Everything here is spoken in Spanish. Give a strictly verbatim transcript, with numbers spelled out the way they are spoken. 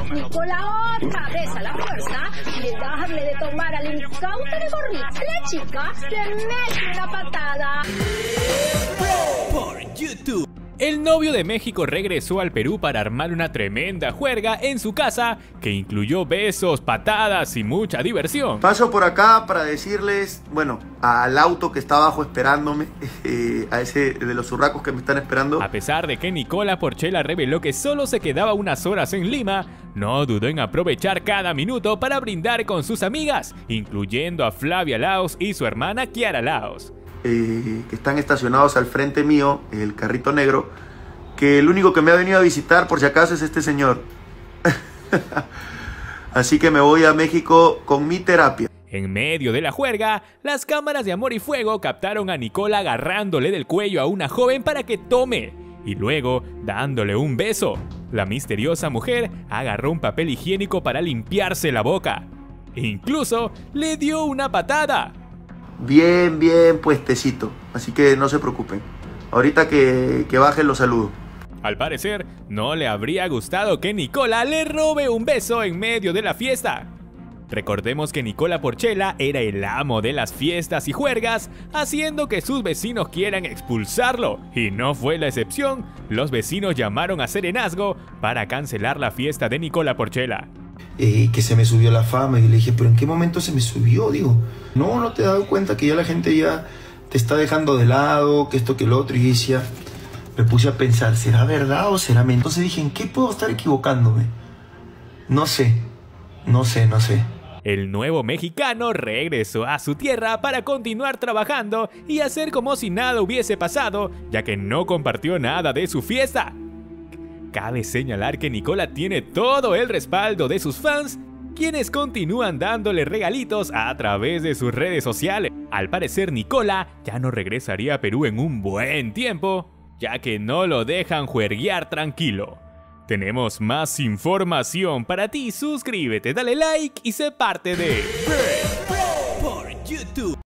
Nicola otra vez a la fuerza de darle de tomar al incauto de gorrita. La chica le mete una patada. Por YouTube. El novio de México regresó al Perú para armar una tremenda juerga en su casa que incluyó besos, patadas y mucha diversión. Paso por acá para decirles, bueno, al auto que está abajo esperándome, eh, a ese de los urracos que me están esperando. A pesar de que Nicola Porchela reveló que solo se quedaba unas horas en Lima, no dudó en aprovechar cada minuto para brindar con sus amigas, incluyendo a Flavia Laos y su hermana Kiara Laos. Eh, que están estacionados al frente mío, el carrito negro, que el único que me ha venido a visitar por si acaso es este señor. Así que me voy a México con mi terapia. En medio de la juerga, las cámaras de Amor y Fuego captaron a Nicola agarrándole del cuello a una joven para que tome y luego dándole un beso. La misteriosa mujer agarró un papel higiénico para limpiarse la boca. Incluso le dio una patada. Bien, bien puestecito, así que no se preocupen. Ahorita que, que bajen los saludo. Al parecer, no le habría gustado que Nicola le robe un beso en medio de la fiesta. Recordemos que Nicola Porchela era el amo de las fiestas y juergas, haciendo que sus vecinos quieran expulsarlo. Y no fue la excepción, los vecinos llamaron a serenazgo para cancelar la fiesta de Nicola Porchela. Eh, que se me subió la fama y le dije, pero ¿en qué momento se me subió? Digo, no, no te has dado cuenta que ya la gente ya te está dejando de lado, que esto, que lo otro. Y decía, me puse a pensar, ¿será verdad o será mentira? Entonces dije, ¿en qué puedo estar equivocándome? No sé, no sé, no sé. El nuevo mexicano regresó a su tierra para continuar trabajando y hacer como si nada hubiese pasado, ya que no compartió nada de su fiesta. Cabe señalar que Nicola tiene todo el respaldo de sus fans, quienes continúan dándole regalitos a través de sus redes sociales. Al parecer, Nicola ya no regresaría a Perú en un buen tiempo, ya que no lo dejan juerguear tranquilo. Tenemos más información para ti, suscríbete, dale like y sé parte de Por YouTube.